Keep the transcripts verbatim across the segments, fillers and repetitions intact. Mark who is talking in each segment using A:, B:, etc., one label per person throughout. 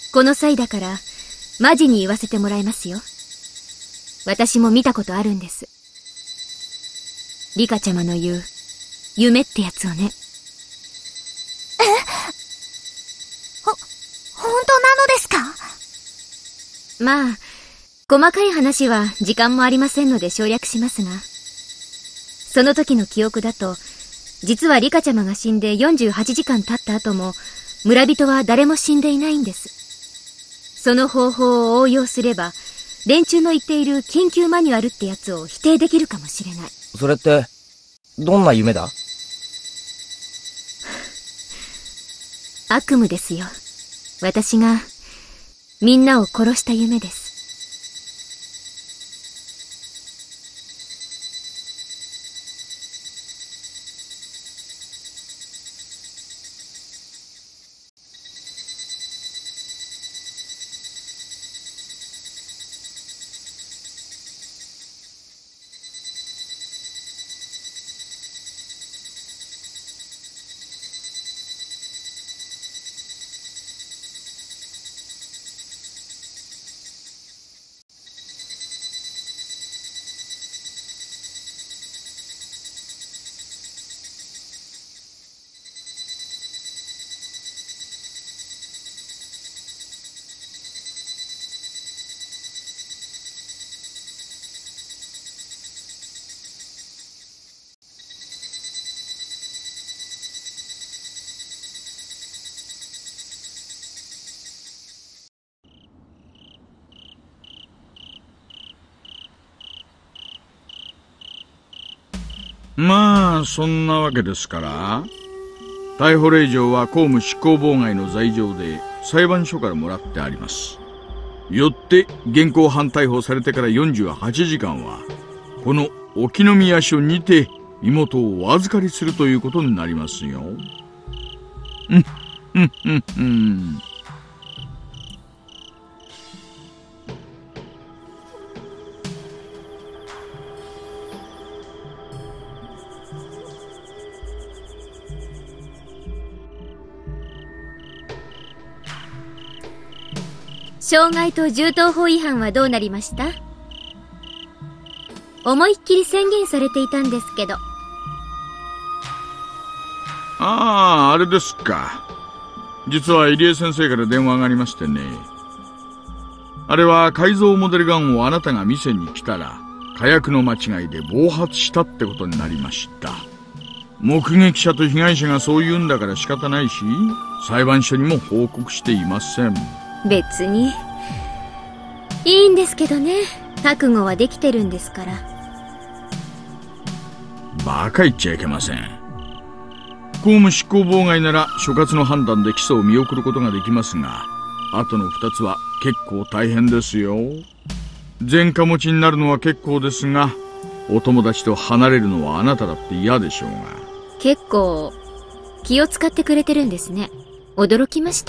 A: この際だからマジに言わせてもらいますよ。私も見たことあるんです。リカちゃまの言う夢ってやつをね。
B: え？ほ、本当なのですか？
A: まあ細かい話は時間もありませんので省略しますが、その時の記憶だと、実はリカちゃまが死んでよんじゅうはちじかん経った後も村人は誰も死んでいないんです。その方法を応用すれば、連中の言っている緊急マニュアルってやつを否定できるかもしれない。
C: それってどんな夢だ？
A: 悪夢ですよ。私がみんなを殺した夢です。
D: まあそんなわけですから、逮捕令状は公務執行妨害の罪状で裁判所からもらってあります。よって現行犯逮捕されてからよんじゅうはちじかんはこの沖宮署にて妹をお預かりするということになりますよ。うんうんうんうん。
A: 傷害と銃刀法違反はどうなりました？思いっきり宣言されていたんですけど。
D: ああ、あれですか。実は入江先生から電話がありましてね。あれは改造モデルガンをあなたが店に来たら火薬の間違いで暴発したってことになりました。目撃者と被害者がそう言うんだから仕方ないし、裁判所にも報告していません。
A: 別にいいんですけどね。覚悟はできてるんですから。
D: バカ言っちゃいけません。公務執行妨害なら所轄の判断で起訴を見送ることができますが、あとの二つは結構大変ですよ。前科持ちになるのは結構ですが、お友達と離れるのはあなただって嫌でしょうが。
A: 結構気を使ってくれてるんですね。驚きました。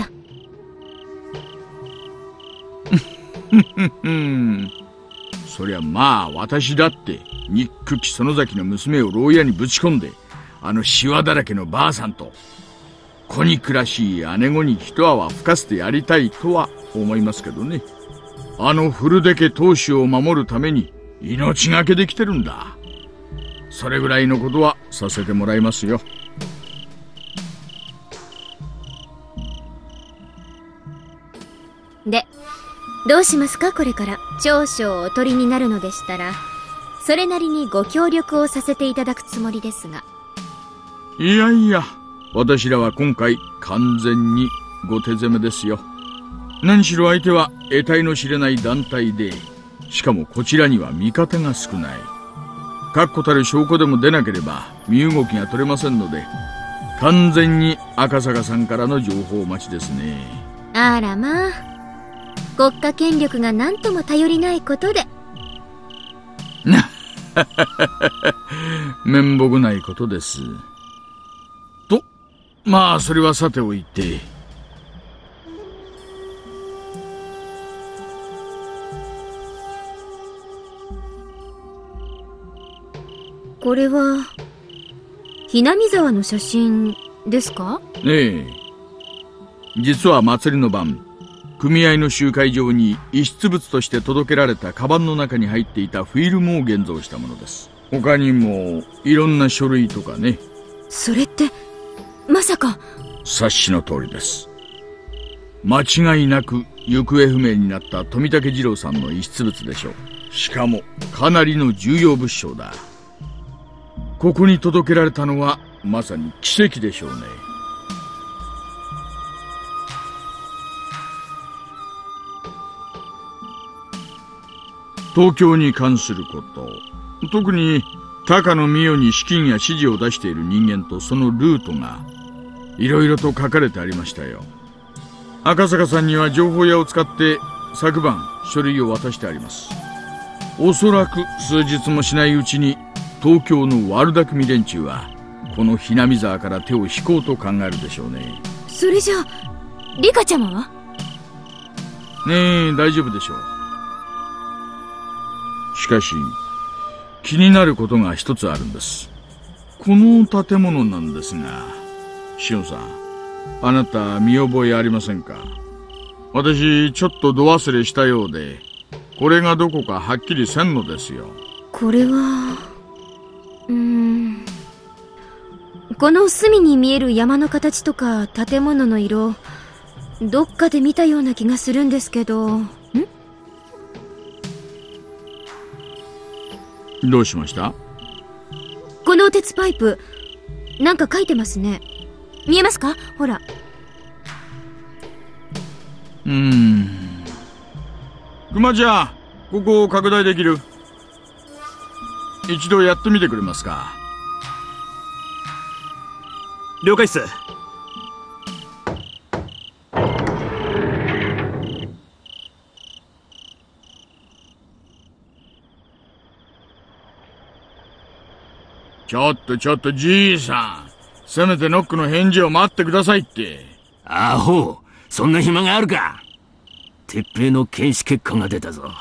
D: そりゃまあ私だってニック・キソノザキの娘を牢屋にぶち込んで、あのシワだらけのばあさんと子憎らしい姉子に一泡吹かせてやりたいとは思いますけどね。あの古出家当主を守るために命がけできてるんだ。それぐらいのことはさせてもらいますよ。
A: でどうしますか？これから長所をお取りになるのでしたら、それなりにご協力をさせていただくつもりですが。
D: いやいや、私らは今回完全にご手攻めですよ。何しろ相手は得体の知れない団体で、しかもこちらには味方が少ない。確固たる証拠でも出なければ身動きが取れませんので、完全に赤坂さんからの情報待ちですね。
A: あらまあ、国家権力が何とも頼りないことで。
D: 面目ないことです。と、まあそれはさておいて。
A: これはひなみ沢の写真ですか？
D: ええ。実は祭りの晩、 組合の集会場に遺失物として届けられたカバンの中に入っていたフィルムを現像したものです。他にもいろんな書類とかね。
A: それってまさか。
D: 察しの通りです。間違いなく行方不明になった富武二郎さんの遺失物でしょう。しかもかなりの重要物証だ。ここに届けられたのはまさに奇跡でしょうね。東京に関すること、特に高野美代に資金や指示を出している人間とそのルートがいろいろと書かれてありましたよ。赤坂さんには情報屋を使って昨晩書類を渡してあります。おそらく数日もしないうちに東京の悪巧み連中はこのひなみ沢から手を引こうと考えるでしょうね。
A: それじゃあリカちゃまは？
D: ねえ、大丈夫でしょう。しかし気になることが一つあるんです。この建物なんですが、しおんさん、あなた見覚えありませんか？私ちょっとど忘れしたようで、これがどこかはっきりせんのですよ。
A: これはうーんこの隅に見える山の形とか建物の色、どっかで見たような気がするんですけど。ん？
D: どうしました？
A: この鉄パイプ、なんか書いてますね。見えますか？ほら。
D: うーん。熊ちゃん、ここを拡大できる？一度やってみてくれますか？
E: 了解っす。
D: ちょっとちょっとじいさん、せめてノックの返事を待ってくださいって。
E: アホ、そんな暇があるか。鉄平の検視結果が出たぞ。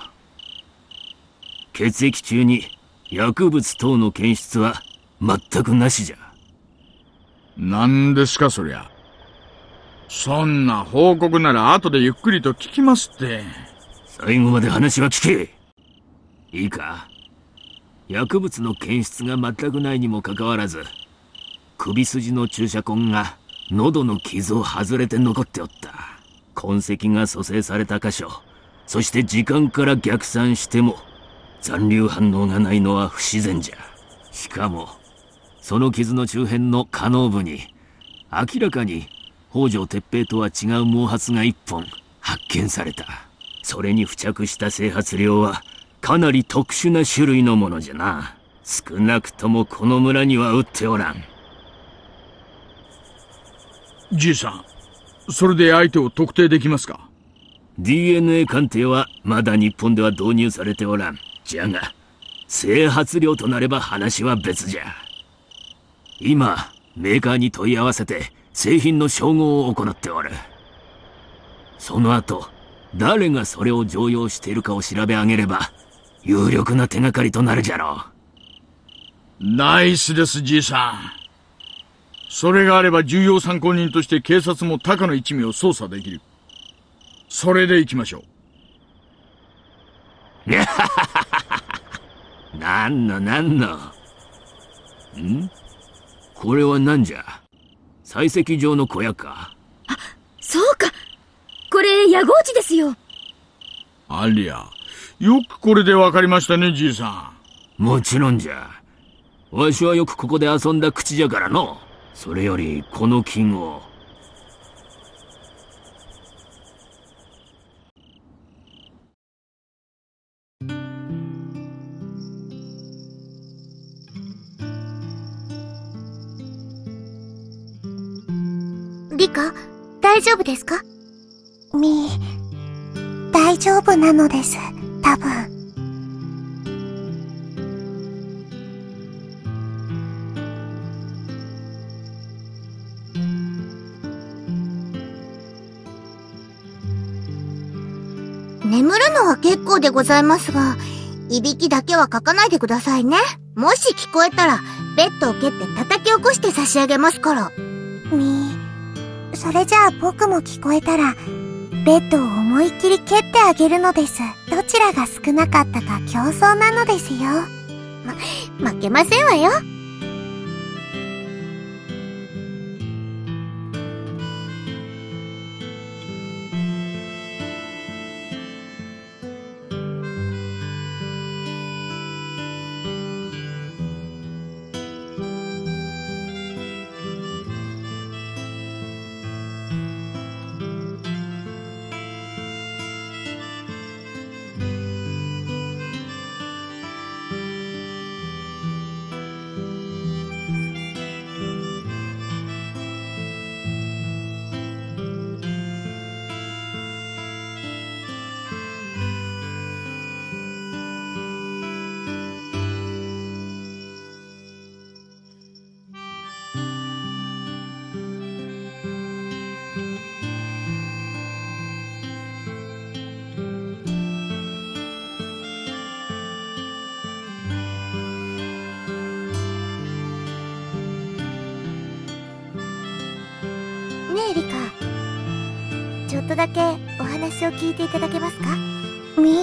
E: 血液中に薬物等の検出は全くなしじゃ。
D: 何ですかそりゃ。そんな報告なら後でゆっくりと聞きますって。
E: 最後まで話は聞け。いいか。薬物の検出が全くないにもかかわらず、首筋の注射痕が喉の傷を外れて残っておった。痕跡が蘇生された箇所、そして時間から逆算しても残留反応がないのは不自然じゃ。しかもその傷の周辺の可能部に明らかに北条鉄平とは違う毛髪が一本発見された。それに付着した整髪料はかなり特殊な種類のものじゃな。少なくともこの村には売っておらん。
D: じいさん、それで相手を特定できますか？
E: ディーエヌエー 鑑定はまだ日本では導入されておらん。じゃが整髪料となれば話は別じゃ。今メーカーに問い合わせて製品の照合を行っておる。その後誰がそれを常用しているかを調べ上げれば有力な手がかりとなるじゃろ
D: う。ナイスですじいさん。それがあれば重要参考人として警察も高野一味を捜査できる。それで行きましょ
E: う。なんのなんの。ん？これは何じゃ？採石場の小屋か。
A: あ、そうか。これ野号地ですよ。
D: ありゃ、よくこれでわかりましたねじいさ
E: ん。もちろんじゃ。わしはよくここで遊んだ口じゃからの。それよりこの金を。
B: リカ、大丈夫ですか？み、大丈夫なのです、多分。眠るのは結構でございますが、いびきだけはかかないでくださいね。もし聞こえたら、ベッドを蹴って叩き起こして差し上げますから。み、それじゃあ僕も聞こえたら、 ベッドを思いっきり蹴ってあげるのです。どちらが少なかったか競争なのですよ。ま、負けませんわよ。ねえリカ、ちょっとだけお話を聞いていただけますか？み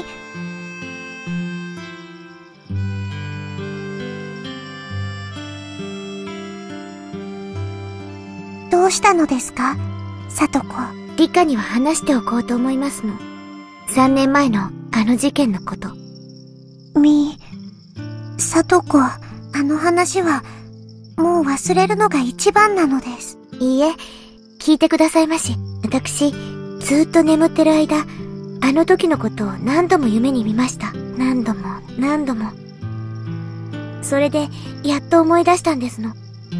B: どうしたのですか、さとこ。リカには話しておこうと思いますの。さんねんまえのあの事件のこと。み、さとこ、あの話はもう忘れるのが一番なのです。いいえ、聞いてくださいまし。私、ずっと眠ってる間、あの時のことを何度も夢に見ました。何度も、何度も。それで、やっと思い出したんですの。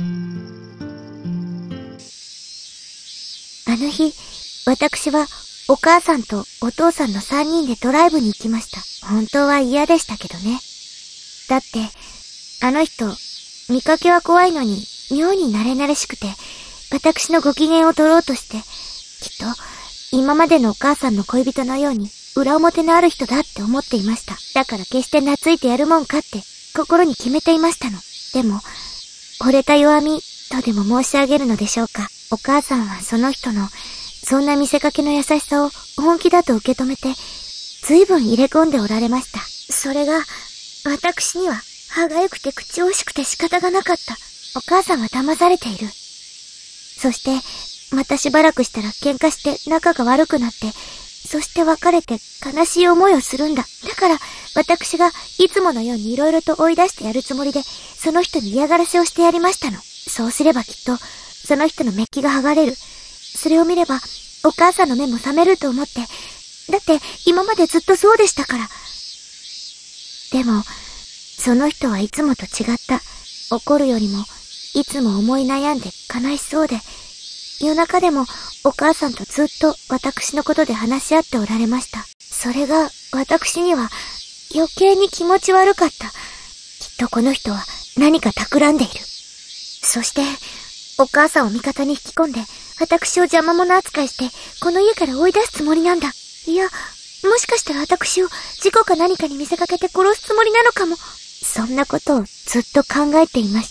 B: あの日、私はお母さんとお父さんのさんにんでドライブに行きました。本当は嫌でしたけどね。だって、あの人、見かけは怖いのに、妙に慣れ慣れしくて、私のご機嫌を取ろうとして、きっと、今までのお母さんの恋人のように、裏表のある人だって思っていました。だから決して懐いてやるもんかって、心に決めていましたの。でも、惚れた弱み、とでも申し上げるのでしょうか。お母さんはその人の、そんな見せかけの優しさを本気だと受け止めて、随分入れ込んでおられました。それが、私には、歯がゆくて口惜しくて仕方がなかった。お母さんは騙されている。そして、またしばらくしたら喧嘩して仲が悪くなって、そして別れて悲しい思いをするんだ。だから、私がいつものように色々と追い出してやるつもりで、その人に嫌がらせをしてやりましたの。そうすればきっと、その人のメッキが剥がれる。それを見れば、お母さんの目も覚めると思って。だって、今までずっとそうでしたから。でも、その人はいつもと違った。怒るよりも、いつも思い悩んで悲しそうで、夜中でもお母さんとずっと私のことで話し合っておられました。それが私には余計に気持ち悪かった。きっとこの人は何か企んでいる。そして、お母さんを味方に引き込んで、私を邪魔者扱いして、この家から追い出すつもりなんだ。いや、もしかしたら私を事故か何かに見せかけて殺すつもりなのかも。そんなことをずっと考えていました。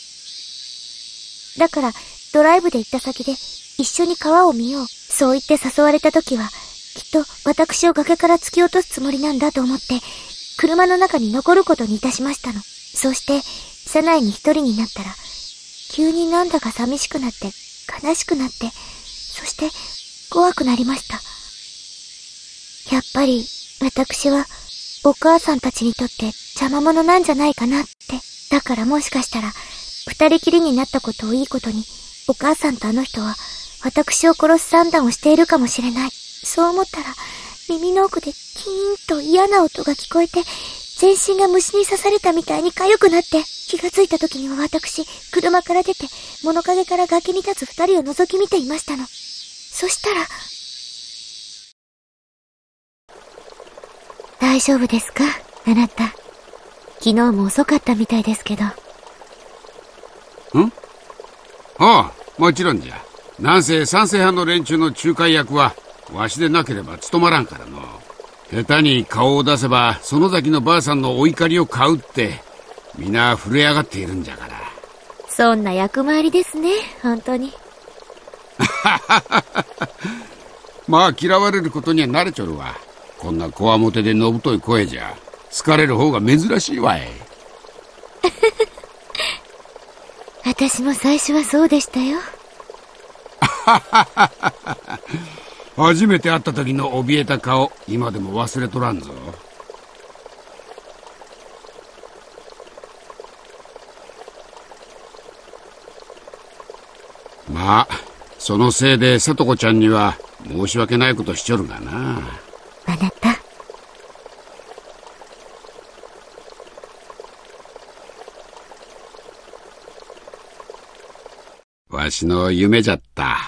B: だから、ドライブで行った先で、一緒に川を見よう。そう言って誘われた時は、きっと私を崖から突き落とすつもりなんだと思って、車の中に残ることにいたしましたの。そして、車内に一人になったら、急になんだか寂しくなって、悲しくなって、そして、怖くなりました。やっぱり、私は、お母さんたちにとって邪魔者なんじゃないかなって。だからもしかしたら、二人きりになったことをいいことに、お母さんとあの人は、私を殺す算段をしているかもしれない。そう思ったら、耳の奥でキーンと嫌な音が聞こえて、全身が虫に刺されたみたいに痒くなって、気がついた時には私、車から出て、物陰から崖に立つ二人を覗き見ていましたの。そしたら、大丈夫ですか、あなた。昨日も遅かったみたいですけど。
F: ん？ああ、もちろんじゃ。なんせ賛成派の連中の仲介役は、わしでなければ務まらんからの。下手に顔を出せば、園崎のばあさんのお怒りを買うって、皆震え上がっているんじゃから。
A: そんな役回りですね、本当に。
F: まあ嫌われることには慣れちょるわ。こんなこわもてでのぶとい声じゃ好かれる方が珍しいわい。
B: 私も最初はそうでしたよ。
F: 初めて会った時の怯えた顔、今でも忘れとらんぞ。まあそのせいで里子ちゃんには申し訳ないことしちょるがな。
B: あなた、
F: わしの夢じゃった。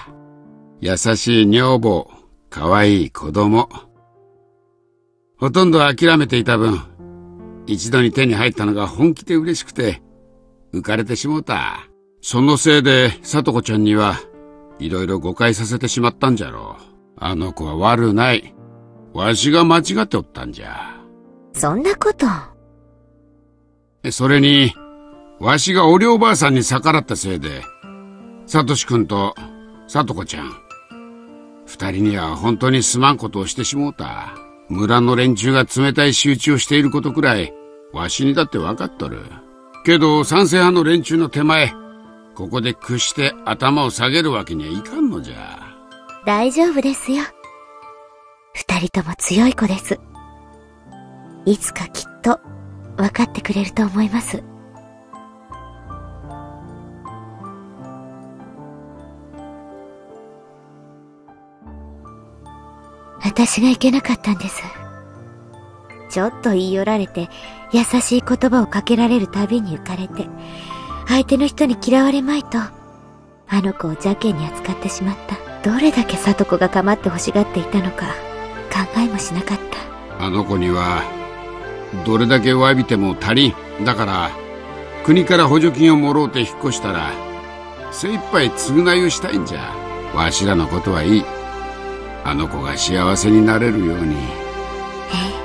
F: 優しい女房、かわいい子供。ほとんど諦めていた分、一度に手に入ったのが本気で嬉しくて浮かれてしもうた。そのせいで里子ちゃんにはいろいろ誤解させてしまったんじゃろう。あの子は悪ない。わしが間違っておったんじゃ。
B: そんなこと。
F: それにわしがお両ばあさんに逆らったせいで、サトシ君と里子ちゃん二人には本当にすまんことをしてしもうた。村の連中が冷たい仕打ちをしていることくらいわしにだって分かっとる。けど賛成派の連中の手前、ここで屈して頭を下げるわけにはいかんのじゃ。
B: 大丈夫ですよ。二人とも強い子です。いつかきっと分かってくれると思います。私がいけなかったんです。ちょっと言い寄られて優しい言葉をかけられるたびに浮かれて、相手の人に嫌われまいとあの子を邪険に扱ってしまった。どれだけ里子が構って欲しがっていたのか考えもしなかった。
F: あの子にはどれだけ詫びても足りん。だから国から補助金をもろうて引っ越したら精一杯償いをしたいんじゃ。わしらのことはいい。あの子が幸せになれるように。
B: ええ。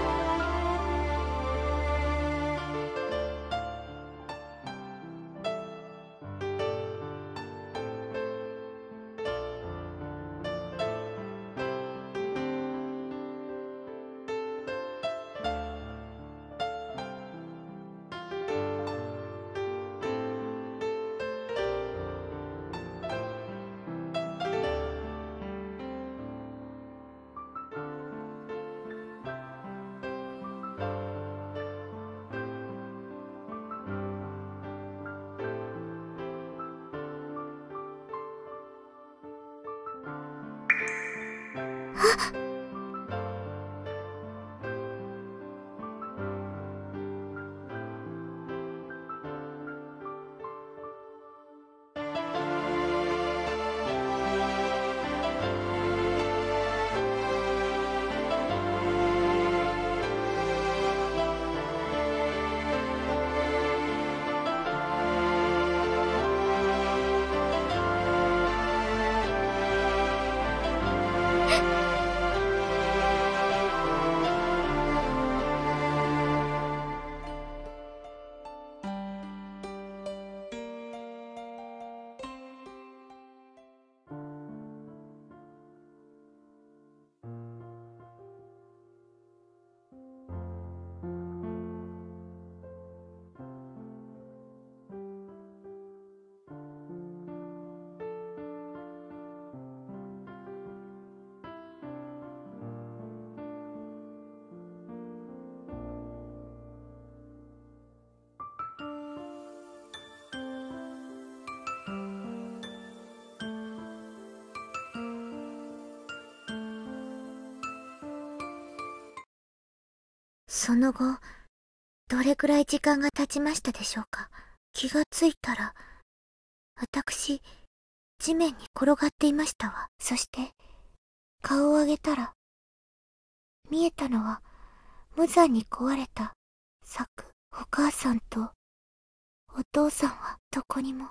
B: その後、どれくらい時間が経ちましたでしょうか。気がついたら、私、地面に転がっていましたわ。そして、顔を上げたら、見えたのは、無残に壊れた柵。お母さんと、お父さんはどこにも、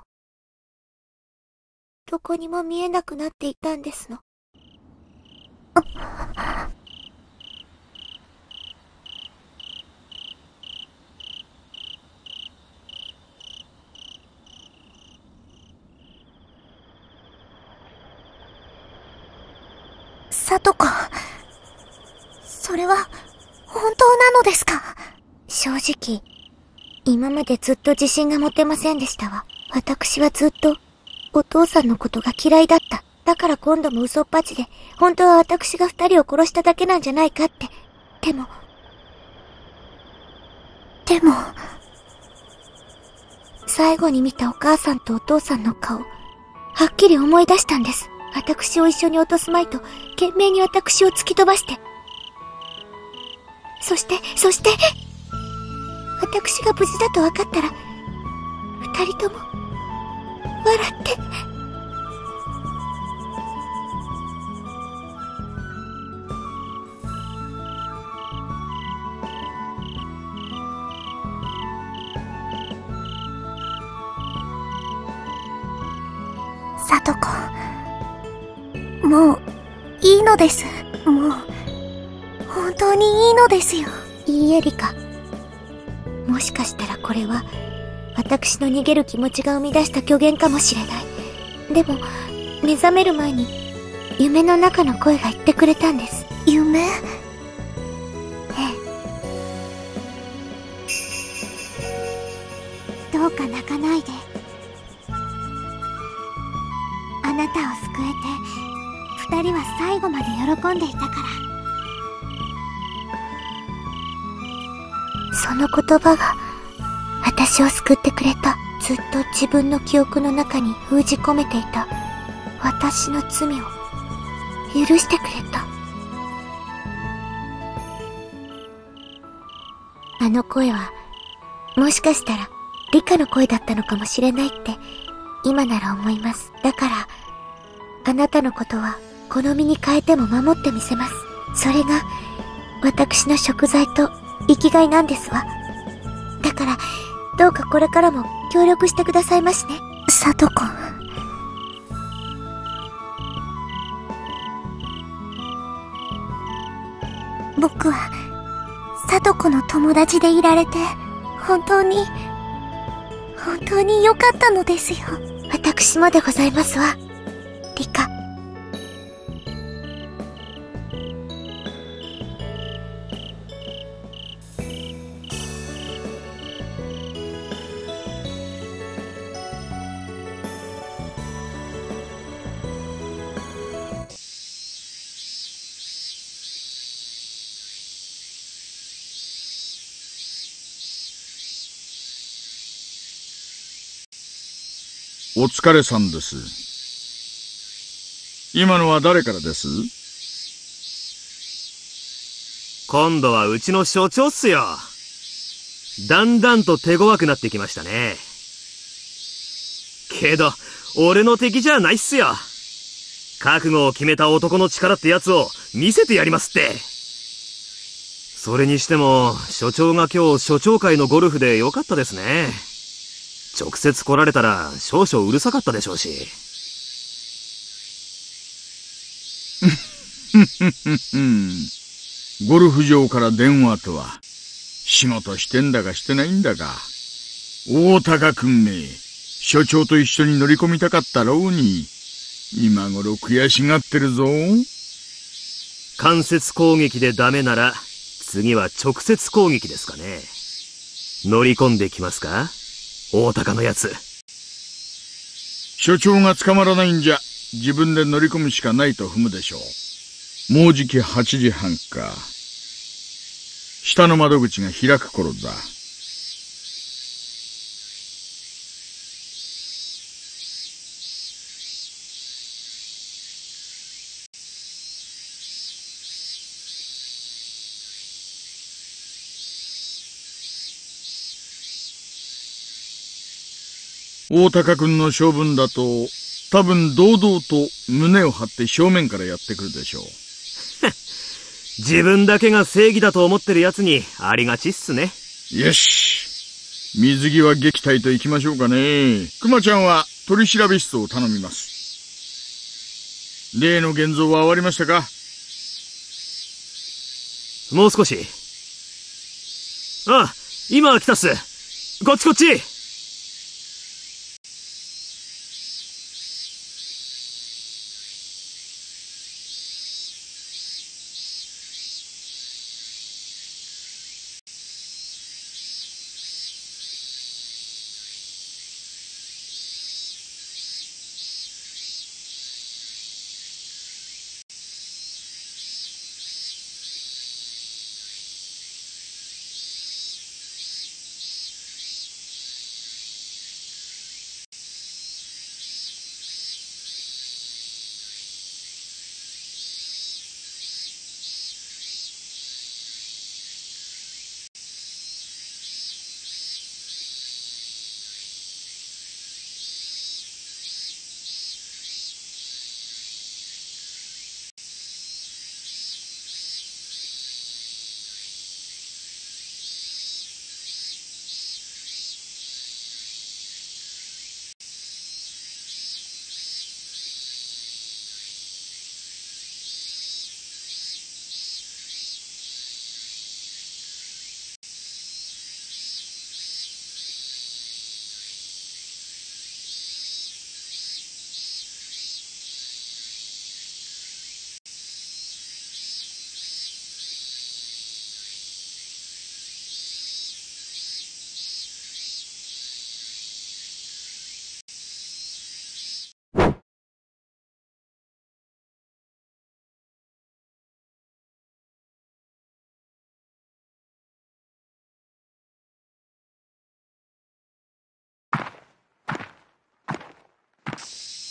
B: どこにも見えなくなっていたんですの。 さとこ、それは本当なのですか？正直、今までずっと自信が持てませんでしたわ。私はずっとお父さんのことが嫌いだった。だから今度も嘘っぱちで、本当は私が二人を殺しただけなんじゃないかって。でも、でも、最後に見たお母さんとお父さんの顔、はっきり思い出したんです。私を一緒に落とすまいと、懸命に私を突き飛ばして。そして、そして、私が無事だと分かったら、二人とも、笑って。さとこ、もう、いいのです。もう、本当にいいのですよ。いいえ、リカ。もしかしたらこれは、私の逃げる気持ちが生み出した虚言かもしれない。でも、目覚める前に、夢の中の声が言ってくれたんです。夢？ええ。どうか泣かないで。あなたを救えて、二人は最後まで喜んでいたから。その言葉が、私を救ってくれた。ずっと自分の記憶の中に封じ込めていた、私の罪を、許してくれた。あの声は、もしかしたら、リカの声だったのかもしれないって、今なら思います。だから、あなたのことは、この身に変えても守ってみせます。それが、私の贖罪と生きがいなんですわ。だから、どうかこれからも協力してくださいましね。さとこ。僕は、さとこの友達でいられて、本当に、本当に良かったのですよ。私もでございますわ、リカ。
D: お疲れさんです。今のは誰からです？
E: 今度はうちの所長っすよ。だんだんと手強くなってきましたね。けど、俺の敵じゃないっすよ。覚悟を決めた男の力ってやつを見せてやりますって。それにしても、所長が今日所長会のゴルフで良かったですね。直接来られたら少々うるさかったでしょうし。
D: ゴルフ場から電話とは、仕事してんだかしてないんだか。大高君め、所長と一緒に乗り込みたかったろうに、今頃悔しがってるぞ。
E: 間接攻撃でダメなら、次は直接攻撃ですかね。乗り込んできますか？大高のやつ。
D: 所長が捕まらないんじゃ、自分で乗り込むしかないと踏むでしょう。もうじきはちじはんか。下の窓口が開く頃だ。大高君の性分だと、多分堂々と胸を張って正面からやってくるでしょう。
E: 自分だけが正義だと思ってる奴にありがちっすね。
D: よし。水際撃退と行きましょうかね。熊ちゃんは取調室を頼みます。例の現像は終わりましたか？
E: もう少し。ああ、今来たっす。こっちこっち。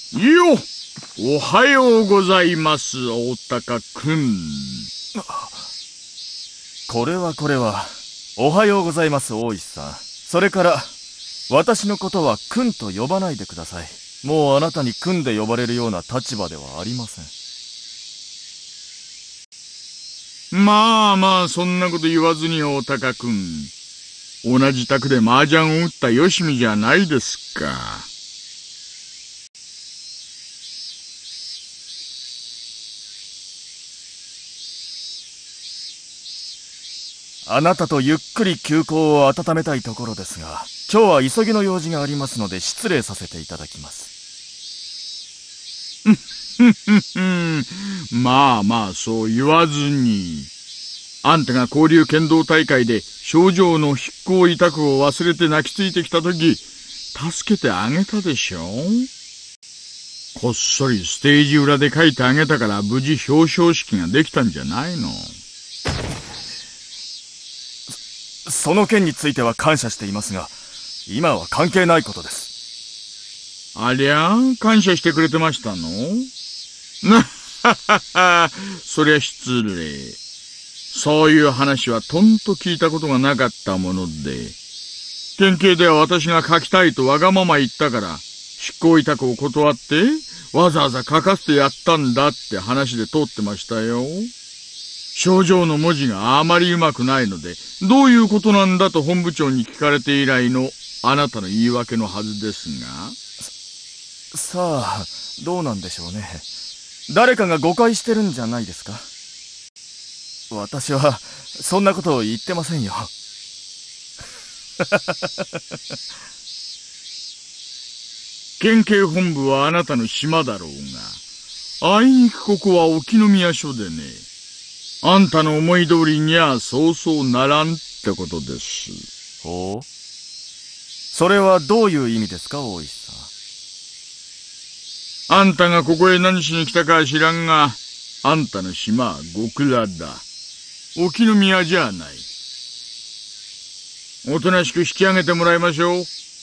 D: よっ、おはようございます、大高くん。
C: これはこれは、おはようございます、大石さん。それから、私のことはくんと呼ばないでください。もうあなたにくんで呼ばれるような立場ではありません。
D: まあまあ、そんなこと言わずに大高くん。同じ宅で麻雀を打ったよしみじゃないですか。
C: あなたとゆっくり旧交を温めたいところですが、今日は急ぎの用事がありますので失礼させていただきます。
D: まあまあ、そう言わずに。あんたが交流剣道大会で症状の筆行委託を忘れて泣きついてきたとき、助けてあげたでしょ。こっそりステージ裏で書いてあげたから無事表彰式ができたんじゃないの。
C: その件については感謝していますが、今は関係ないことです。
D: ありゃあ、感謝してくれてましたの？なははは、そりゃ失礼。そういう話はとんと聞いたことがなかったもので、県警では私が書きたいとわがまま言ったから、執行委託を断って、わざわざ書かせてやったんだって話で通ってましたよ。症状の文字があまりうまくないので、どういうことなんだと本部長に聞かれて以来のあなたの言い訳のはずですが。
C: さあ、どうなんでしょうね。誰かが誤解してるんじゃないですか。私はそんなことを言ってませんよ。
D: 県警本部はあなたの島だろうが、あいにくここは沖宮署でね。あんたの思い通りにはそうそうならんってことです。
C: ほう。それはどういう意味ですか、大石さん。
D: あんたがここへ何しに来たかは知らんが、あんたの島は極楽だ。沖宮じゃない。おとなしく引き上げてもらいましょう。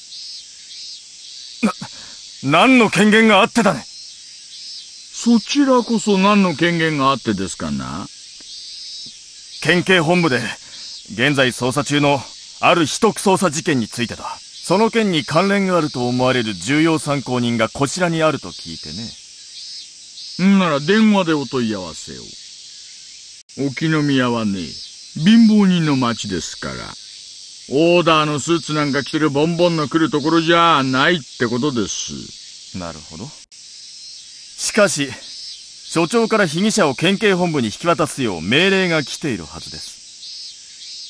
C: な、何の権限があってだね。
D: そちらこそ何の権限があってですかな。
C: 県警本部で現在捜査中のある秘匿捜査事件についてだ。その件に関連があると思われる重要参考人がこちらにあると聞いてね。
D: んなら電話でお問い合わせを。沖宮はね、貧乏人の町ですから、オーダーのスーツなんか着てるボンボンの来るところじゃないってことです。
C: なるほど。しかし、署長から被疑者を県警本部に引き渡すよう命令が来ているはずです。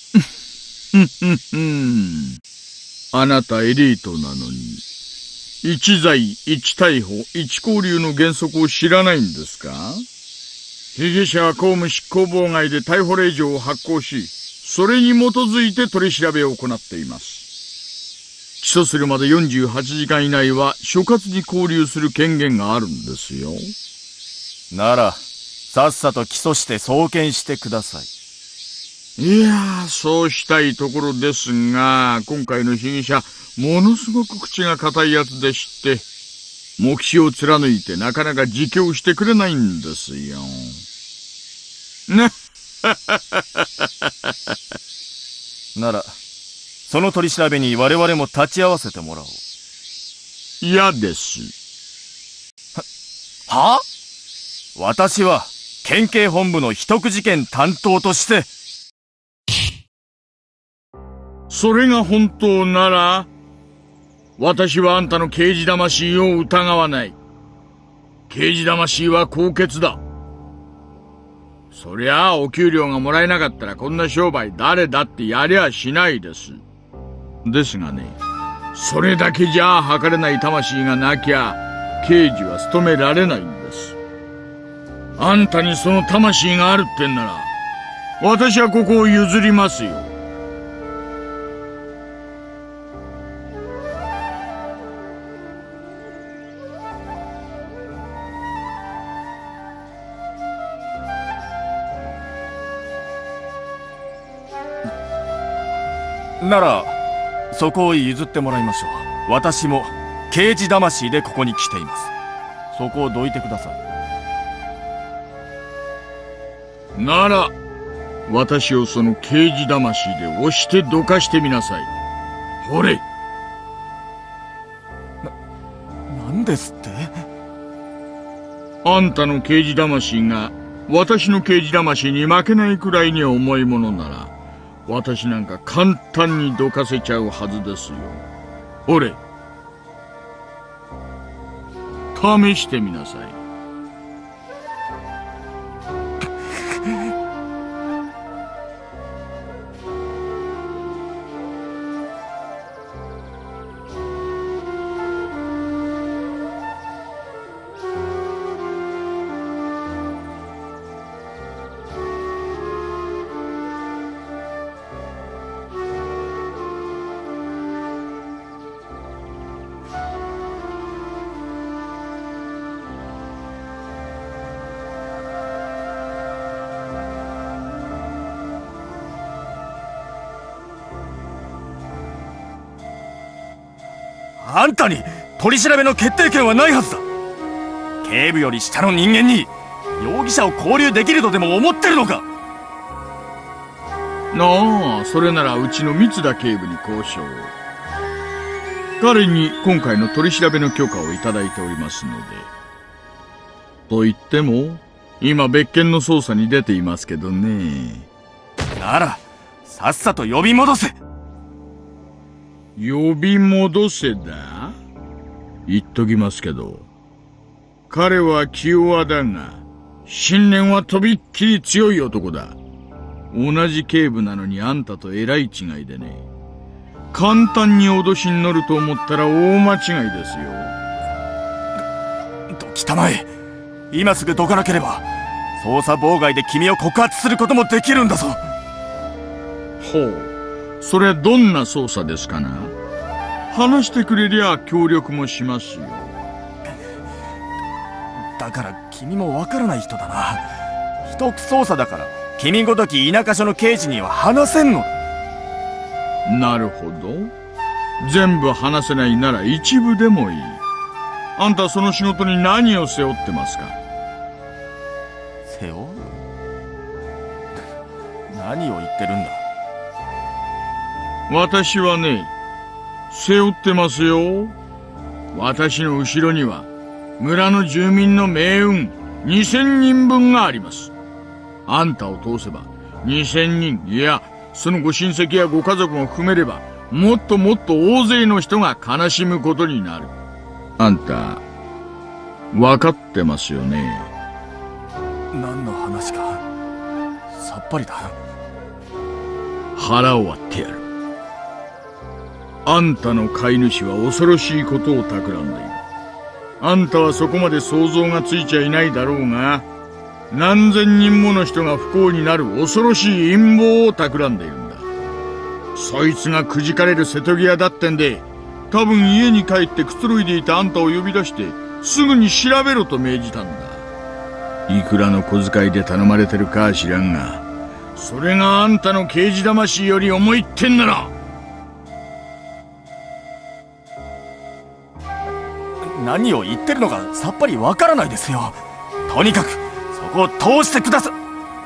D: ふんふんふん。あなたエリートなのに、一罪一逮捕一拘留の原則を知らないんですか？被疑者は公務執行妨害で逮捕令状を発行し、それに基づいて取り調べを行っています。起訴するまでよんじゅうはちじかん以内は所轄に拘留する権限があるんですよ。
C: なら、さっさと起訴して送検してください。
D: いやー、そうしたいところですが、今回の被疑者、ものすごく口が固いやつでして、目標を貫いてなかなか自供してくれないんですよ。な
C: なら、その取り調べに我々も立ち会わせてもらおう。
D: 嫌です。
C: は？は？私は、県警本部の秘匿事件担当として。
D: それが本当なら、私はあんたの刑事魂を疑わない。刑事魂は高潔だ。そりゃあお給料がもらえなかったらこんな商売誰だってやりゃしないです。ですがね、それだけじゃ測れない魂がなきゃ刑事は務められないんです。あんたにその魂があるってんなら、私はここを譲りますよ。
C: なら、そこを譲ってもらいましょう。私も、刑事魂でここに来ています。 そこをどいてください。
D: なら私をその刑事魂で押してどかしてみなさい。ほれ。
C: な、なんですって？
D: あんたの刑事魂が私の刑事魂に負けないくらいに重いものなら、私なんか簡単にどかせちゃうはずですよ。ほれ、試してみなさい。
C: あんたに取り調べの決定権はないはずだ。警部より下の人間に容疑者を拘留できるとでも思ってるのか？
D: なあ、それならうちの三田警部に交渉を。彼に今回の取り調べの許可をいただいておりますので。と言っても今別件の捜査に出ていますけどね。
C: ならさっさと呼び戻せ。
D: 呼び戻せだ？言っときますけど、彼は気弱だが信念はとびっきり強い男だ。同じ警部なのにあんたとえらい違いでね。簡単に脅しに乗ると思ったら大間違いですよ。
C: どきたまえ。今すぐどかなければ捜査妨害で君を告発することもできるんだぞ。
D: ほう。それはどんな捜査ですかな？話してくれりゃ協力もしますよ。
C: だから君もわからない人だな。秘匿捜査だから君ごとき田舎署の刑事には話せんのだ。
D: なるほど。全部話せないなら一部でもいい。あんたその仕事に何を背負ってますか？
C: 背負う？何を言ってるんだ？
D: 私はね、背負ってますよ。私の後ろには村の住民の命運にせんにんぶんがあります。あんたを通せばにせんにん、いやそのご親戚やご家族も含めればもっともっと大勢の人が悲しむことになる。あんた分かってますよね？
C: 何の話かさっぱりだ。
D: 腹を割ってやる。あんたの飼い主は恐ろしいことを企んでいる。あんたはそこまで想像がついちゃいないだろうが、何千人もの人が不幸になる恐ろしい陰謀を企んでいるんだ。そいつがくじかれる瀬戸際だってんで、多分家に帰ってくつろいでいたあんたを呼び出してすぐに調べろと命じたんだ。いくらの小遣いで頼まれてるかは知らんが、それがあんたの刑事魂より重いってんなら。
C: 何を言ってるのかさっぱりわからないですよ。とにかくそこを通してください。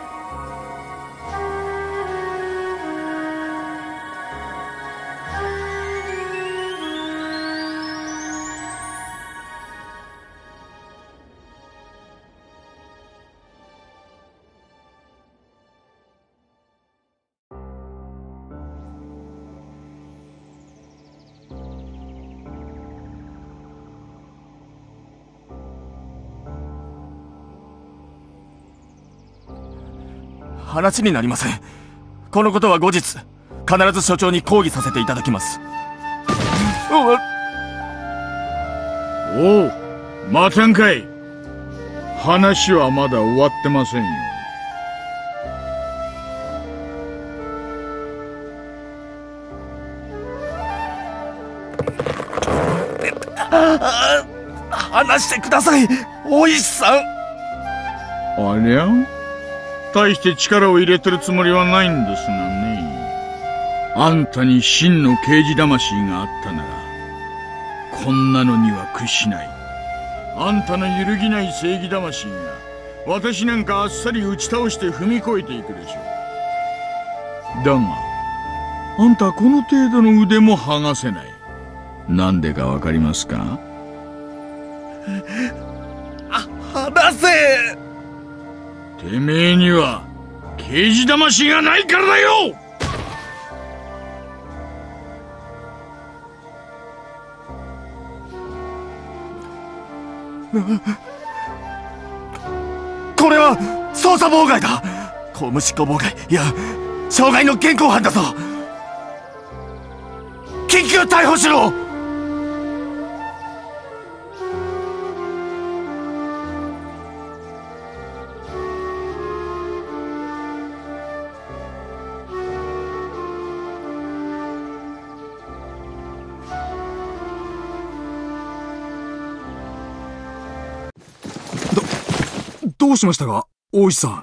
C: 話になりません。このことは後日必ず所長に抗議させていただきます。
D: おう、またんかい。話はまだ終わってませんよ。
C: 話してください、大石さん。
D: ありゃ？大して力を入れてるつもりはないんですがね。あんたに真の刑事魂があったならこんなのには屈しない。 あんたの揺るぎない正義魂が私なんかあっさり打ち倒して踏み越えていくでしょう。だがあんたこの程度の腕も剥がせない。なんでかわかりますか？
C: あ、離せ！
D: てめえには刑事魂がないからだよ！
C: これは捜査妨害だ。公務執行妨害、いや傷害の現行犯だぞ。緊急逮捕しろ！
G: どうしましたか、大石さ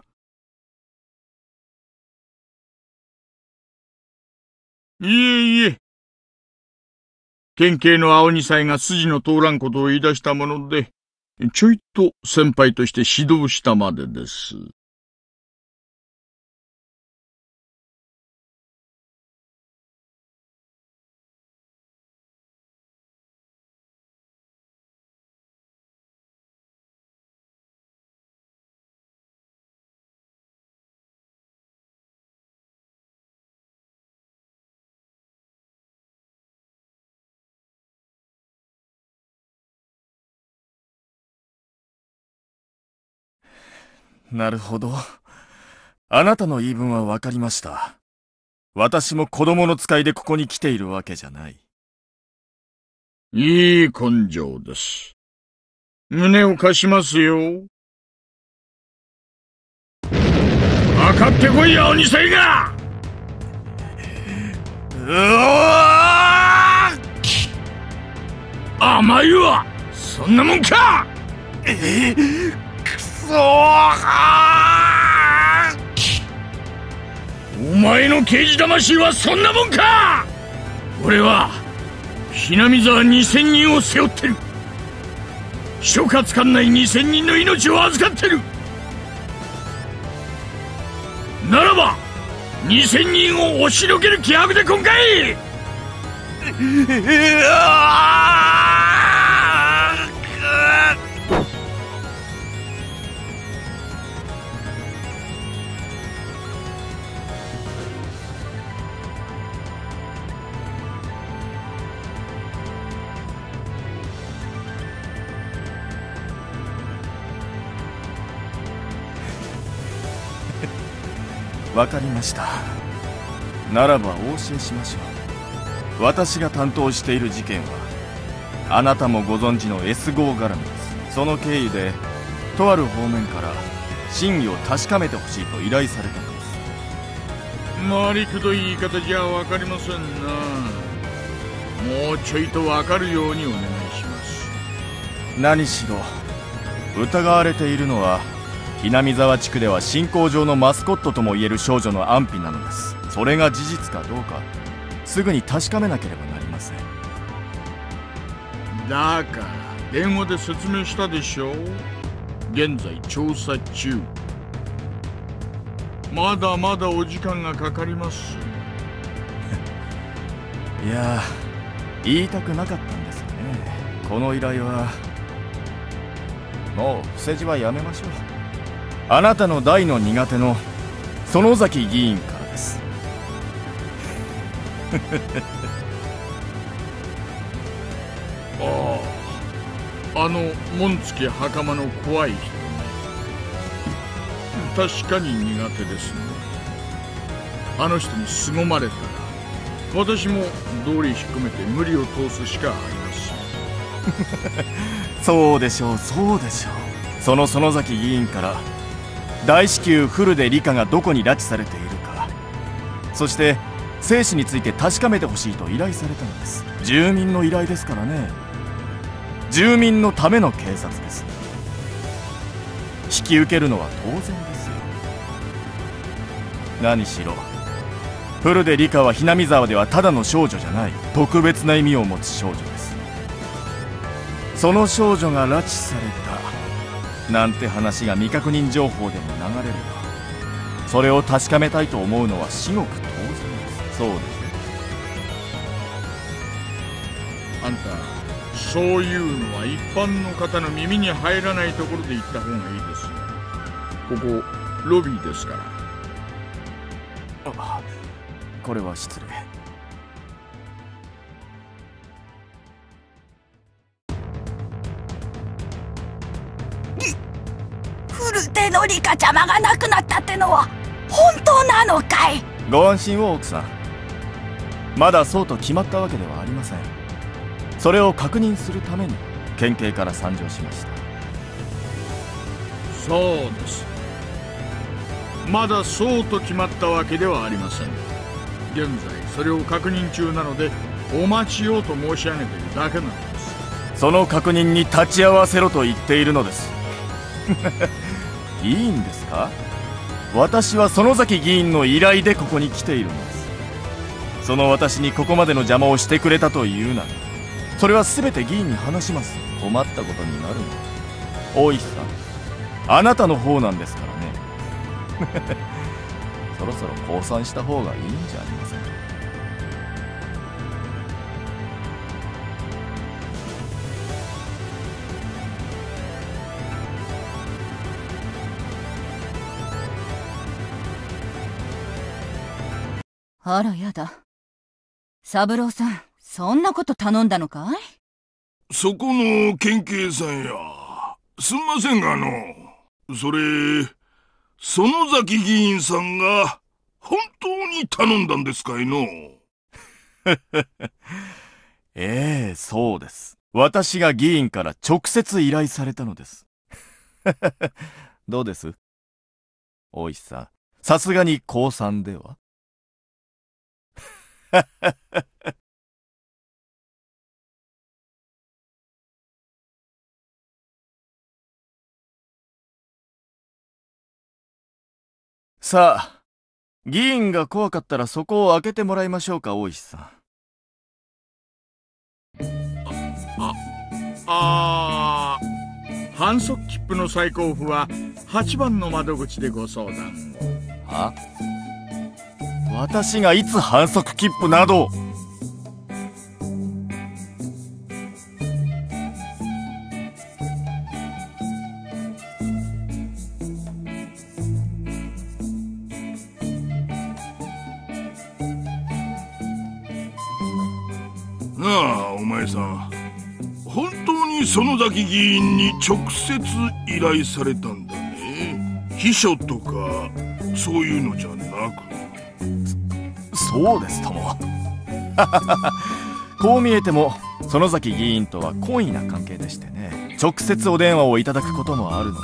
D: ん。いえいえ。県警の青二才が筋の通らんことを言い出したもので、ちょいと先輩として指導したまでです。
C: なるほど。あなたの言い分はわかりました。私も子供の使いでここに来ているわけじゃない。
D: いい根性です。胸を貸しますよ。かかってこいよ、二歳が！
C: うわ
D: ー！甘いわ！そんなもんか！
C: えー、くそー！
D: お前の刑事魂はそんなもんか！俺はひなみ沢にせんにんを背負ってる。諸葛管内にせんにんの命を預かってる。ならばにせんにんを押しのける気迫で今回！
C: うわわかりました。ならばお教えしましょう。私が担当している事件はあなたもご存知の エスご 絡みです。その経緯でとある方面から真偽を確かめてほしいと依頼されたのです。
D: 回りくどい言い方じゃわかりませんな。もうちょいとわかるようにお願いします。
C: 何しろ疑われているのはひなみ沢地区では信仰上のマスコットともいえる少女の安否なのです。それが事実かどうかすぐに確かめなければなりません。
D: だから電話で説明したでしょ。現在調査中。まだまだお時間がかかります。
C: いや言いたくなかったんですよね。この依頼はもう伏せ字はやめましょう。あなたの大の苦手の園崎議員からです。
D: ああ、あの紋付き袴の怖い人ね。確かに苦手ですね。あの人に凄まれたら私も道理引っ込めて無理を通すしかありません。
C: そうでしょう、そうでしょう。その園崎議員から大至急フルで理科がどこに拉致されているか、そして生死について確かめてほしいと依頼されたのです。住民の依頼ですからね。住民のための警察です。引き受けるのは当然ですよ。何しろフルで理科はひなみ沢ではただの少女じゃない、特別な意味を持つ少女です。 その少女が拉致されたなんて話が未確認情報でも流れれば、それを確かめたいと思うのは至極当然です。そうでしょ。
D: あんた、そういうのは一般の方の耳に入らないところで言った方がいいですよ。ここロビーですから。
C: あ、これは失礼。
H: 古手のリカちゃまが亡くなったってのは本当なのかい？
C: ご安心を奥さん。まだそうと決まったわけではありません。それを確認するために県警から参上しました。
D: そうです。まだそうと決まったわけではありません。現在それを確認中なのでお待ちをと申し上げているだけなんです。
C: その確認に立ち会わせろと言っているのです。いいんですか？私は園崎議員の依頼でここに来ているのです。その私にここまでの邪魔をしてくれたというなら、それは全て議員に話します。困ったことになるの。大石さん、あなたの方なんですからね。そろそろ降参した方がいいんじゃありませんか。
H: あらやだ。三郎さん、そんなこと頼んだのかい？
I: そこの県警さんや。すんませんがの、それ、園崎議員さんが本当に頼んだんですかいの？
C: ええ、そうです。私が議員から直接依頼されたのです。どうです？大石さん、さすがに降参では？さあ、議員が怖かったらそこを開けてもらいましょうか、大石さん。
D: あ、あー、反則切符の再交付ははちばんの窓口でご相談を。
C: は？私がいつ反則切符など。
I: なあ、お前さん、本当に園崎議員に直接依頼されたんだね。秘書とかそういうのじゃなく。
C: そうですとも。こう見えても園崎議員とは懇意な関係でしてね、直接お電話をいただくこともあるのです。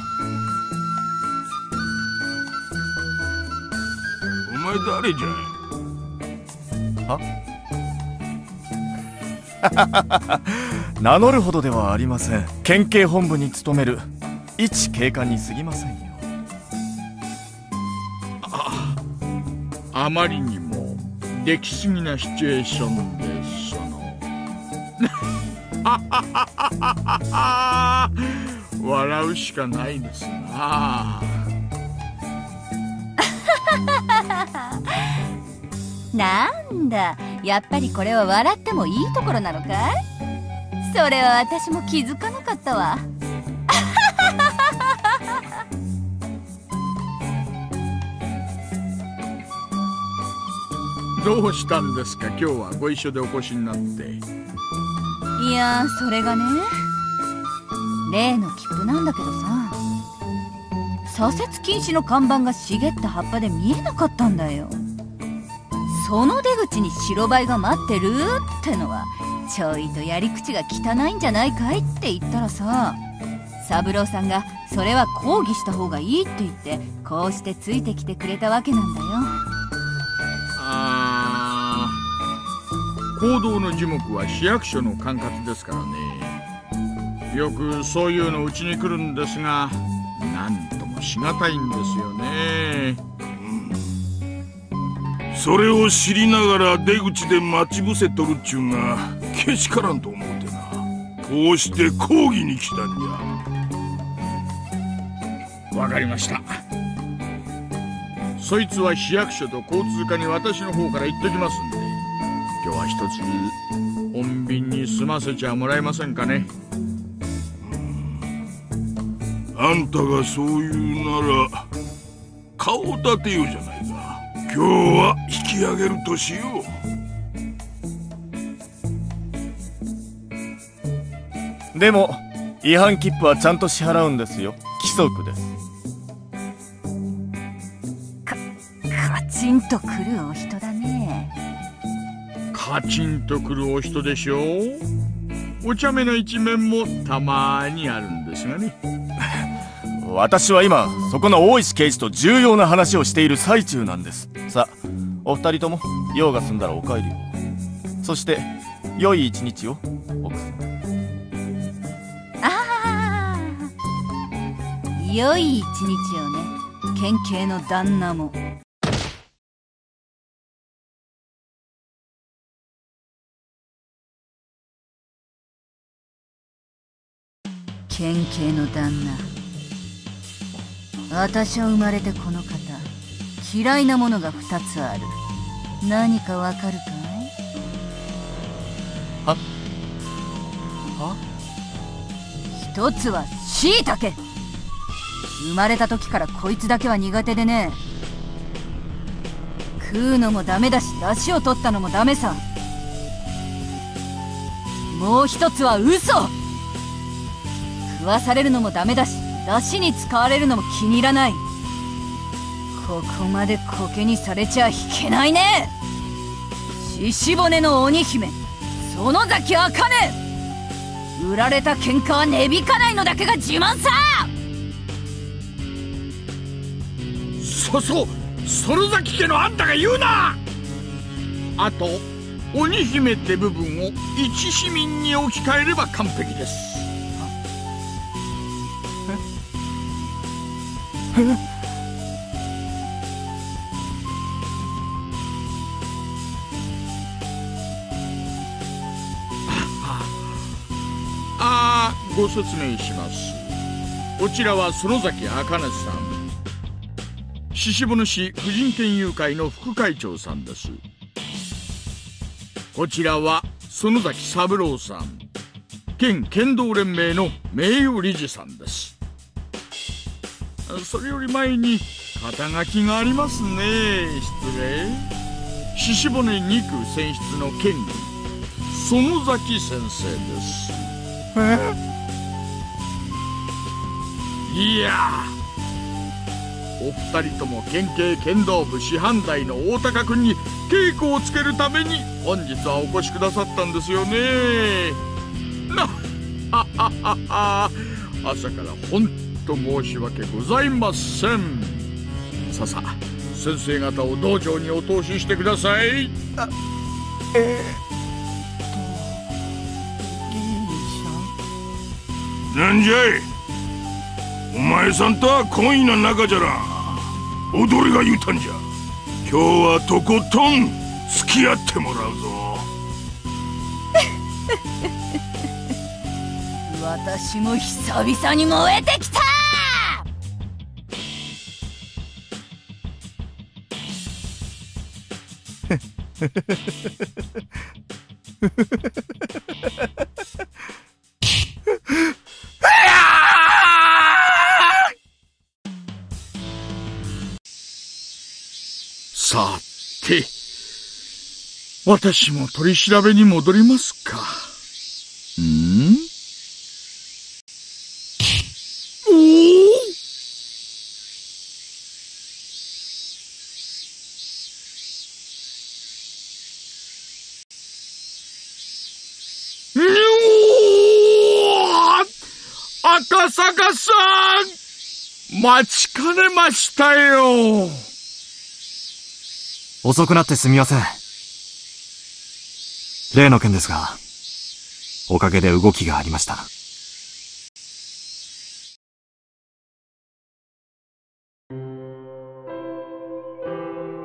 I: お前誰じゃい？
C: は？名乗るほどではありません。県警本部に勤める一警官に過ぎませんよ。
D: あ、あまりにも出来すぎなシチュエーションで、その笑うしかないですな。
H: なんだ、やっぱりこれは笑ってもいいところなのかい？それは私も気づかなかったわ。
D: どうしたんですか、今日はご一緒でお越しになって。
H: いやー、それがね、例の切符なんだけどさ、左折禁止の看板が茂った葉っぱで見えなかったんだよ。その出口に白バイが待ってるってのはちょいとやり口が汚いんじゃないかいって言ったらさ、三郎さんがそれは抗議した方がいいって言ってこうしてついてきてくれたわけなんだよ。
D: あー、行動の樹木は市役所の管轄ですからね。よくそういうのうちに来るんですが、なんともしがたいんですよね。
I: それを知りながら出口で待ち伏せとるっちゅうんがけしからんと思うてな。 こうして抗議に来たんじゃ。
D: わかりました。そいつは市役所と交通課に私の方から言ってきますんで、今日は一つ穏便に済ませちゃもらえませんかね。
I: あんたがそう言うなら顔を立てようじゃないか。今日は引き上げるとしよ
C: う。でも違反切符はちゃんと支払うんですよ。規則です。
H: かカチンとくるお人だね。
D: カチンとくるお人でしょう。お茶目な一面もたまーにあるんですがね。
C: 私は今そこの大石刑事と重要な話をしている最中なんです。さあお二人とも用が済んだらお帰りを。そして良い一日を奥さん。
H: ああ、良い一日をね、県警の旦那も。県警の旦那、私は生まれてこの方、嫌いなものが二つある。何かわかるかい？
C: はは
H: 一つはしいたけ。生まれた時からこいつだけは苦手でね。食うのもダメだし、出汁を取ったのもダメさ。もう一つは嘘。食わされるのもダメだし、出汁に使われるのも気に入らない。ここまでコケにされちゃいけないね。獅子骨の鬼姫園崎茜。売られた喧嘩は値引かないのだけが自慢さ。
D: そうそう、園崎家のあんたが言うな。あと鬼姫って部分を一市民に置き換えれば完璧です。ああ、ご説明します。こちらは園崎茜さん、獅子骨市婦人権友会の副会長さんです。こちらは園崎三郎さん、県剣道連盟の名誉理事さんです。それより前に肩書きがありますね。失礼。獅子骨に区選出の県議園崎先生です。いやお二人とも県警剣道部師範代の大高君に稽古をつけるために本日はお越しくださったんですよね。なはははは、朝から本当申し訳ございません。さあさあ、先生方を道場にお通ししてください。あ、え
I: ー、なんじゃい。お前さんとは懇意な仲じゃら。踊りが言うたんじゃ。今日はとことん付き合ってもらうぞ。
H: 私も久々に燃えてきた。
D: さて、私も取り調べに戻りますか。ん？おお！赤坂さん、待ちかねましたよ。
J: 遅くなってすみません。例の件ですが、おかげで動きがありました。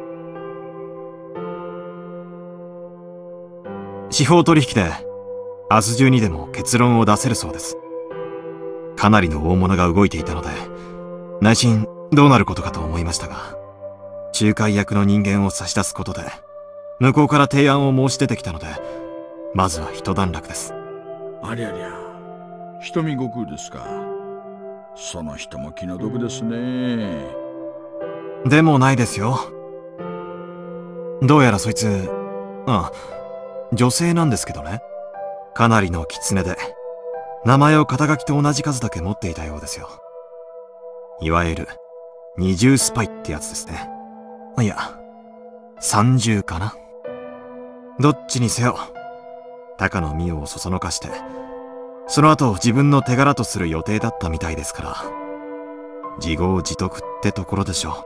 J: 司法取引で明日中にでも結論を出せるそうです。かなりの大物が動いていたので、内心どうなることかと思いましたが、仲介役の人間を差し出すことで、向こうから提案を申し出てきたので、まずは一段落です。
D: ありゃりゃ、瞳悟空ですか。その人も気の毒ですね。
J: でもないですよ。どうやらそいつ、ああ、女性なんですけどね。かなりの狐で、名前を肩書きと同じ数だけ持っていたようですよ。いわゆる、二重スパイってやつですね。いや、三重かな。どっちにせよ、高野美代をそそのかして、その後自分の手柄とする予定だったみたいですから、自業自得ってところでしょ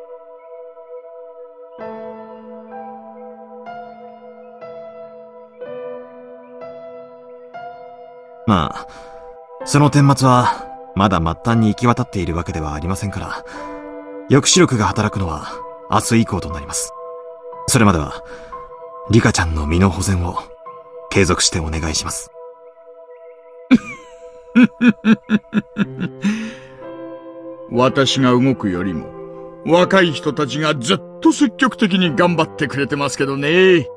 J: う。まあ、その顛末は、まだ末端に行き渡っているわけではありませんから、抑止力が働くのは明日以降となります。それまでは、リカちゃんの身の保全を継続してお願いします。
D: 私が動くよりも、若い人たちがずっと積極的に頑張ってくれてますけどね。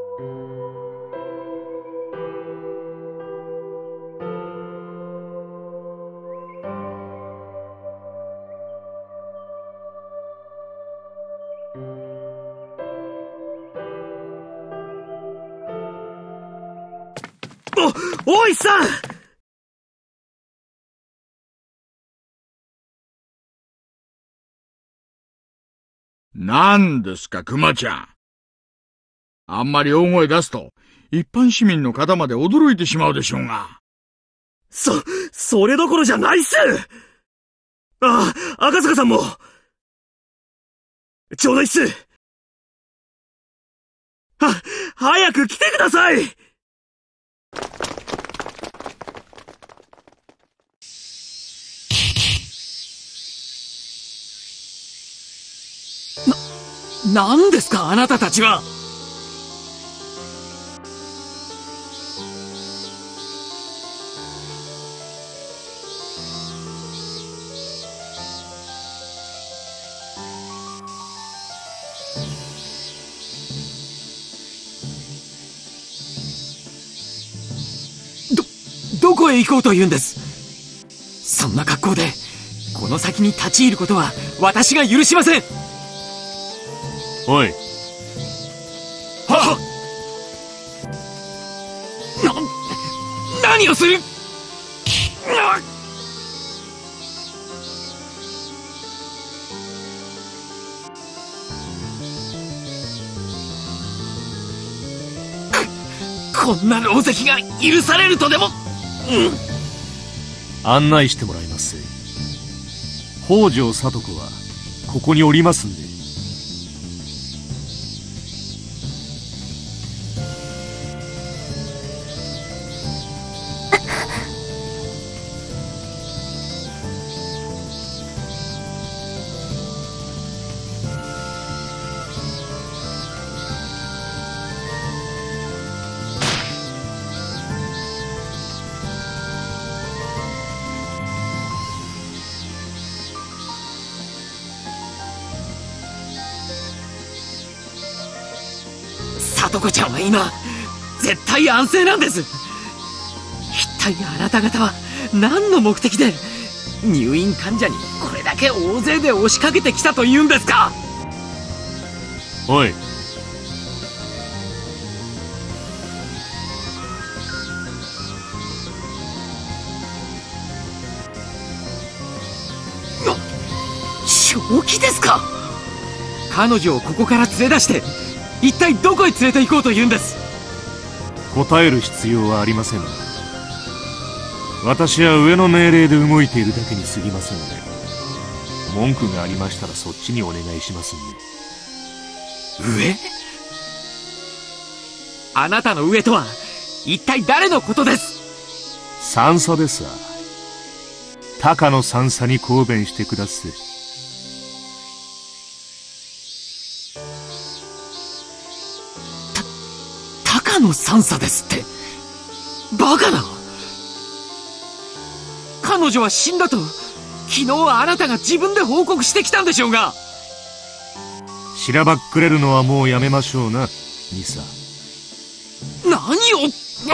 E: お、大石さん！
D: 何ですか、熊ちゃん。あんまり大声出すと、一般市民の方まで驚いてしまうでしょうが。
E: そ、それどころじゃないっす！ああ、赤坂さんも！ちょうどいいっす！は、早く来てください！な、何ですか、あなたたちは！ど、どこへ行こうというんです？そんな格好で、この先に立ち入ることは私が許しません！
K: おい。
E: はっ！な、何をする！こ、こんな狼藉が許されるとでも！
K: うん、案内してもらいます。北条聡子はここにおりますんで。
E: 聡子ちゃんは今絶対安静なんです。一体あなた方は何の目的で入院患者にこれだけ大勢で押しかけてきたというんですか！
K: おい。
E: 正気ですか！彼女をここから連れ出して一体どこへ連れて行こうというんです？
K: 答える必要はありません。私は上の命令で動いているだけに過ぎませんので、文句がありましたらそっちにお願いしますんで。
E: 上？あなたの上とは一体誰のことです？
K: 三叉ですわ。高野三叉に抗弁してください。
E: 高野三叉ですって。
L: バカな。彼女は死んだと昨日あなたが自分で報告してきたんでしょうが。
K: しらばっくれるのはもうやめましょうな、ミサ。
L: 何を。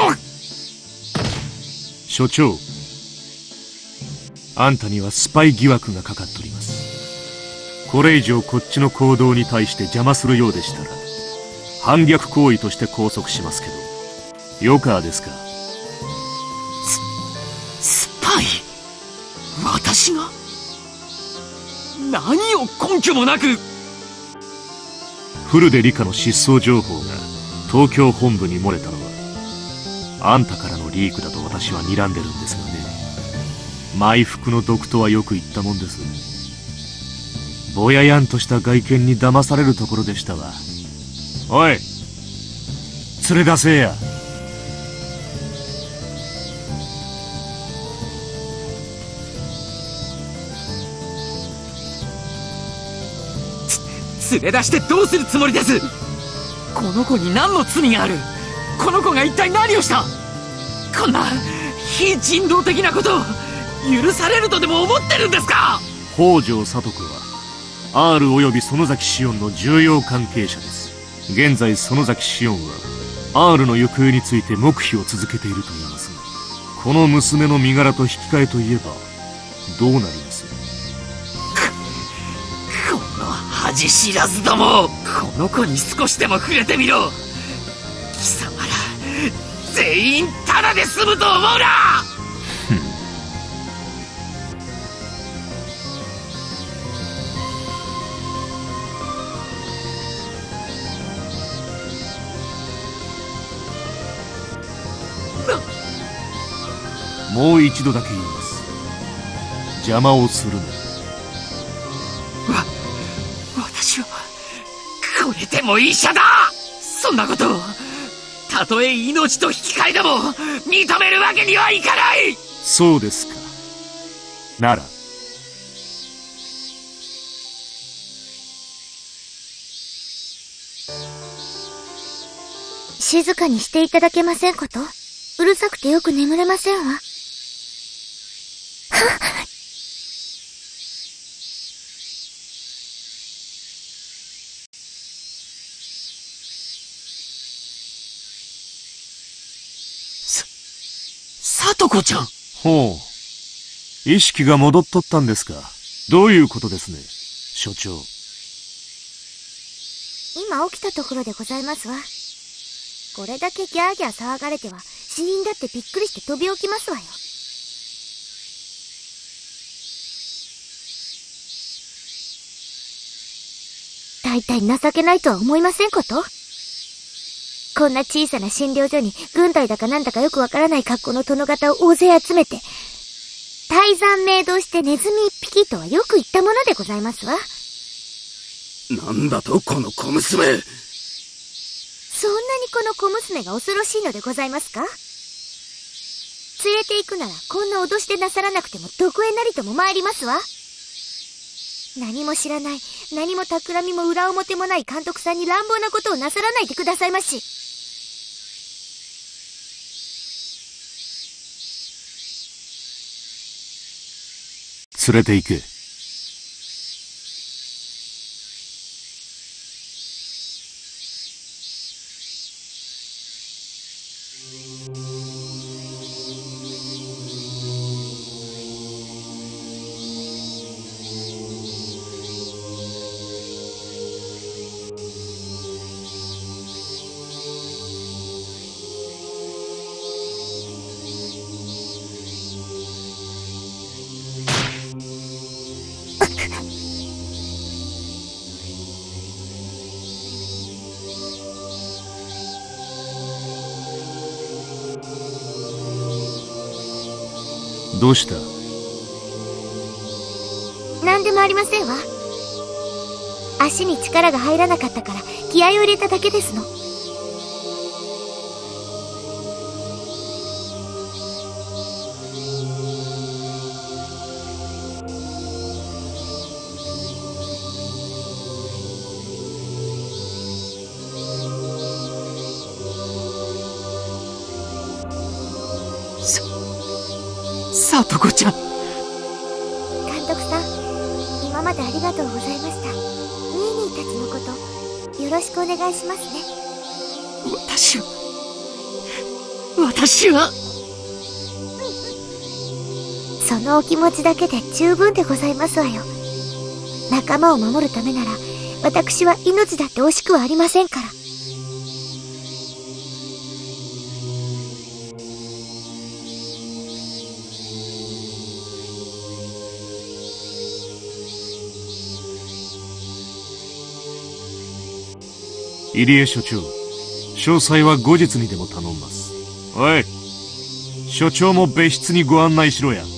K: 所長、あんたにはスパイ疑惑がかかっております。これ以上こっちの行動に対して邪魔するようでしたら反逆行為として拘束しますけど、よかですか？
L: ス、スパイ？私が？何を根拠もなく。
K: 古出理香の失踪情報が東京本部に漏れたのはあんたからのリークだと私は睨んでるんですがね。埋伏の毒とはよく言ったもんです。ぼややんとした外見に騙されるところでしたわ。おい、連れ出せや。
L: 連れ出してどうするつもりです？この子に何の罪がある？この子が一体何をした？こんな非人道的なことを許されるとでも思ってるんですか？
K: 北条聡子は R および園崎紫音の重要関係者です。現在園崎紫音は R の行方について黙秘を続けていると言いますが、この娘の身柄と引き換えといえばどうなります？
L: この恥知らずども、この子に少しでも触れてみろ。貴様ら全員タダで済むと思うな。
K: もう一度だけ言います。邪魔をするな。
L: わ、私はこれでも医者だ。そんなことをたとえ命と引き換えでも認めるわけにはいかない。
K: そうですか。なら
B: 静かにしていただけませんこと？うるさくてよく眠れませんわ。
L: さと子ちゃん。
K: ほう、意識が戻っとったんですか。どういうことですね、所長。
B: 今起きたところでございますわ。これだけギャーギャー騒がれては死人だってびっくりして飛び起きますわよ。大体情けないとは思いませんこと？こんな小さな診療所に軍隊だかなんだかよくわからない格好の殿方を大勢集めて、大山明堂してネズミ一匹とはよく言ったものでございますわ。
F: なんだとこの小娘。
B: そんなにこの小娘が恐ろしいのでございますか？連れて行くならこんな脅しでなさらなくてもどこへなりとも参りますわ。何も知らない、何も企みも裏表もない監督さんに乱暴なことをなさらないでくださいまし。
K: 連れて行け。どうした？
B: 何でもありませんわ。足に力が入らなかったから気合を入れただけですの。
L: 里子ちゃん。
B: 監督さん、今までありがとうございました。ニーニーたちのことよろしくお願いしますね。
L: 私は私は
B: そのお気持ちだけで十分でございますわよ。仲間を守るためなら私は命だって惜しくはありませんから。
K: 入江所長、詳細は後日にでも頼んます。おい、所長も別室にご案内しろや。